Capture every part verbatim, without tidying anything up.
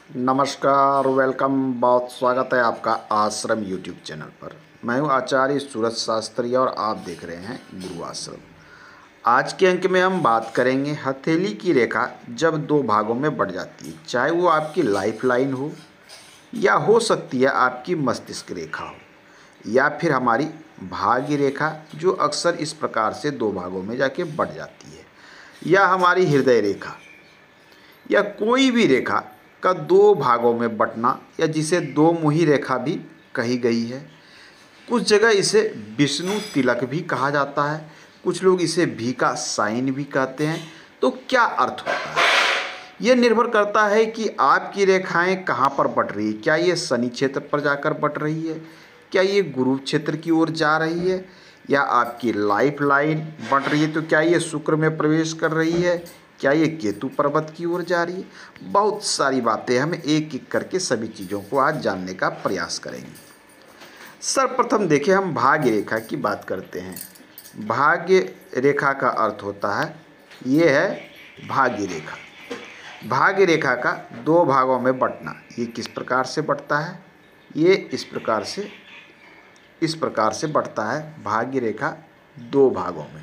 नमस्कार, वेलकम। बहुत स्वागत है आपका आश्रम यूट्यूब चैनल पर। मैं हूं आचार्य सूरज शास्त्री और आप देख रहे हैं गुरु आश्रम। आज के अंक में हम बात करेंगे हथेली की रेखा जब दो भागों में बढ़ जाती है, चाहे वो आपकी लाइफ लाइन हो या हो सकती है आपकी मस्तिष्क रेखा हो या फिर हमारी भाग्य रेखा, जो अक्सर इस प्रकार से दो भागों में जाके बढ़ जाती है, या हमारी हृदय रेखा या कोई भी रेखा का दो भागों में बंटना, या जिसे दो मुही रेखा भी कही गई है। कुछ जगह इसे विष्णु तिलक भी कहा जाता है, कुछ लोग इसे भी का साइन भी कहते हैं। तो क्या अर्थ होता है? यह निर्भर करता है कि आपकी रेखाएं कहाँ पर बट रही है। क्या ये शनि क्षेत्र पर जाकर बट रही है, क्या ये गुरु क्षेत्र की ओर जा रही है, या आपकी लाइफ लाइन बट रही है तो क्या ये शुक्र में प्रवेश कर रही है, क्या ये केतु पर्वत की ओर जा रही है। बहुत सारी बातें हम एक एक करके सभी चीज़ों को आज जानने का प्रयास करेंगे। सर्वप्रथम देखिए, हम भाग्य रेखा की बात करते हैं। भाग्य रेखा का अर्थ होता है, ये है भाग्य रेखा। भाग्य रेखा का दो भागों में बंटना। ये किस प्रकार से बंटता है? ये इस प्रकार से इस प्रकार से बंटता है भाग्य रेखा दो भागों में।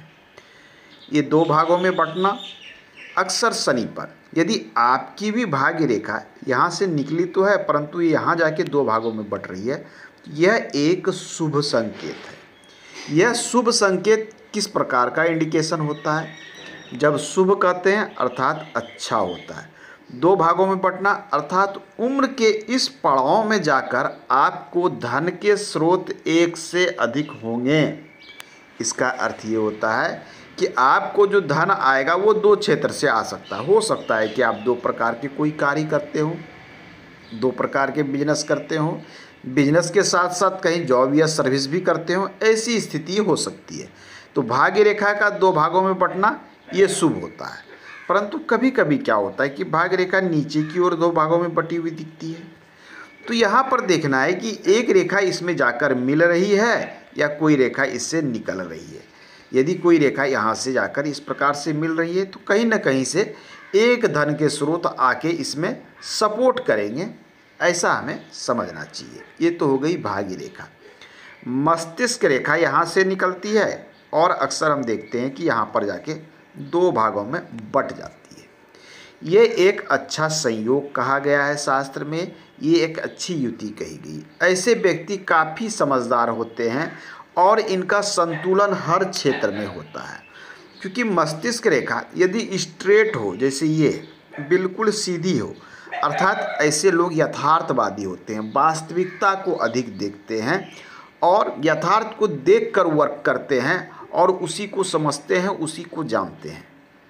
ये दो भागों में बंटना अक्सर शनि पर, यदि आपकी भी भाग्य रेखा यहाँ से निकली तो है परंतु ये यहाँ जाके दो भागों में बट रही है, यह एक शुभ संकेत है। यह शुभ संकेत किस प्रकार का इंडिकेशन होता है? जब शुभ कहते हैं अर्थात अच्छा होता है। दो भागों में बंटना अर्थात उम्र के इस पड़ाव में जाकर आपको धन के स्रोत एक से अधिक होंगे। इसका अर्थ ये होता है कि आपको जो धन आएगा वो दो क्षेत्र से आ सकता है। हो सकता है कि आप दो प्रकार के कोई कार्य करते हो, दो प्रकार के बिजनेस करते हो, बिजनेस के साथ साथ कहीं जॉब या सर्विस भी करते हो, ऐसी स्थिति हो सकती है। तो भाग्य रेखा का दो भागों में बंटना ये शुभ होता है। परंतु कभी कभी क्या होता है कि भाग्य रेखा नीचे की ओर दो भागों में बटी हुई दिखती है। तो यहाँ पर देखना है कि एक रेखा इसमें जाकर मिल रही है या कोई रेखा इससे निकल रही है। यदि कोई रेखा यहाँ से जाकर इस प्रकार से मिल रही है तो कहीं ना कहीं से एक धन के स्रोत आके इसमें सपोर्ट करेंगे, ऐसा हमें समझना चाहिए। ये तो हो गई भाग्य रेखा। मस्तिष्क रेखा यहाँ से निकलती है और अक्सर हम देखते हैं कि यहाँ पर जाके दो भागों में बट जाती है। ये एक अच्छा संयोग कहा गया है शास्त्र में, ये एक अच्छी युति कही गई। ऐसे व्यक्ति काफ़ी समझदार होते हैं और इनका संतुलन हर क्षेत्र में होता है, क्योंकि मस्तिष्क रेखा यदि स्ट्रेट हो, जैसे ये बिल्कुल सीधी हो, अर्थात ऐसे लोग यथार्थवादी होते हैं, वास्तविकता को अधिक देखते हैं और यथार्थ को देखकर वर्क करते हैं और उसी को समझते हैं, उसी को जानते हैं।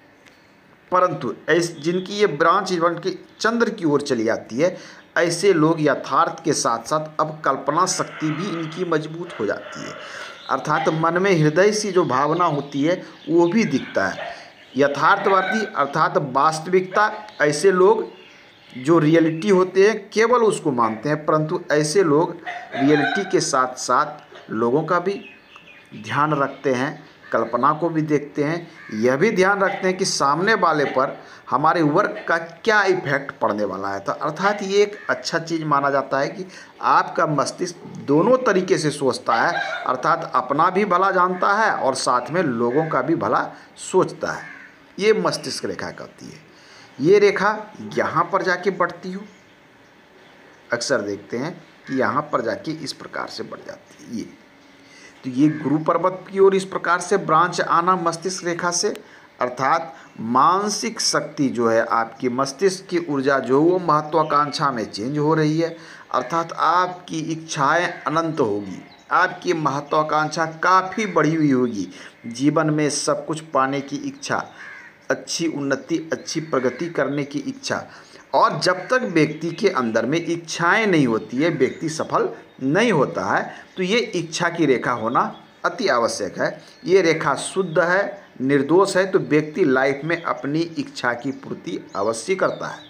परंतु ऐसे जिनकी ये ब्रांच इवन के चंद्र की ओर चली जाती है, ऐसे लोग यथार्थ के साथ साथ अब कल्पना शक्ति भी इनकी मजबूत हो जाती है, अर्थात मन में हृदय सी जो भावना होती है वो भी दिखता है। यथार्थवादी अर्थात वास्तविकता, ऐसे लोग जो रियलिटी होते हैं केवल उसको मानते हैं, परंतु ऐसे लोग रियलिटी के साथ साथ लोगों का भी ध्यान रखते हैं, कल्पना को भी देखते हैं, यह भी ध्यान रखते हैं कि सामने वाले पर हमारे वर्क का क्या इफेक्ट पड़ने वाला है। तो अर्थात ये एक अच्छा चीज़ माना जाता है कि आपका मस्तिष्क दोनों तरीके से सोचता है, अर्थात अपना भी भला जानता है और साथ में लोगों का भी भला सोचता है। ये मस्तिष्क रेखा कहती है। ये रेखा यहाँ पर जाके बढ़ती हो, अक्सर देखते हैं कि यहाँ पर जाके इस प्रकार से बढ़ जाती है। ये तो ये गुरु पर्वत की ओर इस प्रकार से ब्रांच आना मस्तिष्क रेखा से, अर्थात मानसिक शक्ति जो है आपकी मस्तिष्क की ऊर्जा जो वो महत्वाकांक्षा में चेंज हो रही है, अर्थात आपकी इच्छाएं अनंत होगी, आपकी महत्वाकांक्षा काफ़ी बढ़ी हुई होगी, जीवन में सब कुछ पाने की इच्छा, अच्छी उन्नति, अच्छी प्रगति करने की इच्छा। और जब तक व्यक्ति के अंदर में इच्छाएं नहीं होती है, व्यक्ति सफल नहीं होता है। तो ये इच्छा की रेखा होना अति आवश्यक है। ये रेखा शुद्ध है, निर्दोष है, तो व्यक्ति लाइफ में अपनी इच्छा की पूर्ति अवश्य करता है।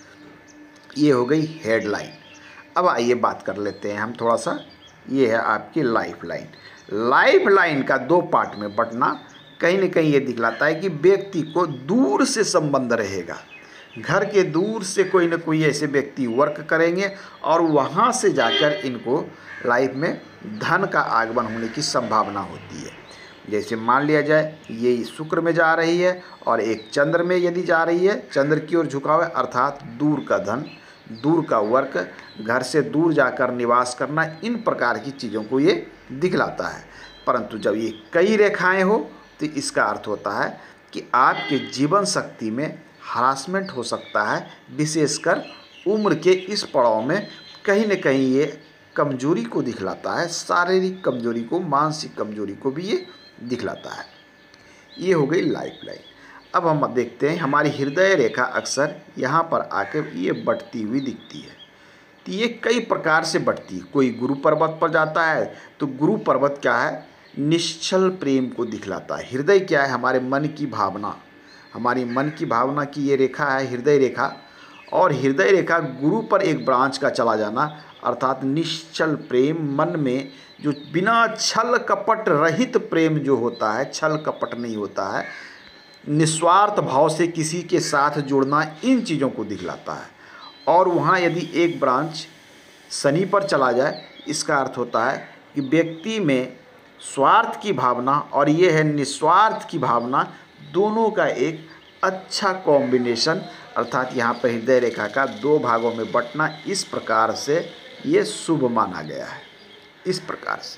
ये हो गई हेडलाइन। अब आइए बात कर लेते हैं हम थोड़ा सा। ये है आपकी लाइफ लाइन। लाइफ लाइन का दो पार्ट में बंटना कहीं ना कहीं ये दिखलाता है कि व्यक्ति को दूर से संबंध रहेगा, घर के दूर से कोई ना कोई ऐसे व्यक्ति वर्क करेंगे और वहाँ से जाकर इनको लाइफ में धन का आगमन होने की संभावना होती है। जैसे मान लिया जाए ये शुक्र में जा रही है और एक चंद्र में यदि जा रही है, चंद्र की ओर झुकाव है, अर्थात दूर का धन, दूर का वर्क, घर से दूर जाकर निवास करना, इन प्रकार की चीज़ों को ये दिखलाता है। परंतु जब ये कई रेखाएं हो तो इसका अर्थ होता है कि आपके जीवन शक्ति में हरासमेंट हो सकता है, विशेषकर उम्र के इस पड़ाव में कहीं न कहीं ये कमजोरी को दिखलाता है, शारीरिक कमजोरी को, मानसिक कमजोरी को भी ये दिखलाता है। ये हो गई लाइफ लाइन। अब हम देखते हैं हमारी हृदय रेखा अक्सर यहाँ पर आकर ये बढ़ती हुई दिखती है। तो ये कई प्रकार से बढ़ती है। कोई गुरु पर्वत पर जाता है तो गुरु पर्वत क्या है, निश्चल प्रेम को दिखलाता है। हृदय क्या है, हमारे मन की भावना, हमारी मन की भावना की ये रेखा है हृदय रेखा। और हृदय रेखा गुरु पर एक ब्रांच का चला जाना, अर्थात निश्चल प्रेम, मन में जो बिना छल कपट रहित प्रेम जो होता है, छल कपट नहीं होता है, निस्वार्थ भाव से किसी के साथ जुड़ना, इन चीज़ों को दिखलाता है। और वहाँ यदि एक ब्रांच शनि पर चला जाए, इसका अर्थ होता है कि व्यक्ति में स्वार्थ की भावना और ये है निस्वार्थ की भावना, दोनों का एक अच्छा कॉम्बिनेशन, अर्थात यहाँ पर हृदय रेखा का दो भागों में बंटना, इस प्रकार से ये शुभ माना गया है। इस प्रकार से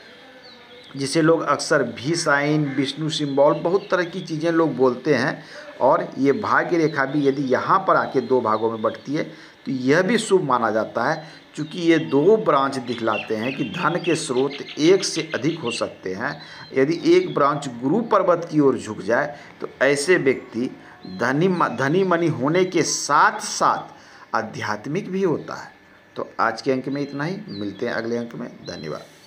जिसे लोग अक्सर भी साइन, विष्णु सिंबल, बहुत तरह की चीज़ें लोग बोलते हैं। और ये भाग्य रेखा भी यदि यहाँ पर आके दो भागों में बंटती है तो यह भी शुभ माना जाता है, क्योंकि ये दो ब्रांच दिखलाते हैं कि धन के स्रोत एक से अधिक हो सकते हैं। यदि एक ब्रांच गुरु पर्वत की ओर झुक जाए तो ऐसे व्यक्ति धनी धनी मनी होने के साथ साथ आध्यात्मिक भी होता है। तो आज के अंक में इतना ही, मिलते हैं अगले अंक में। धन्यवाद।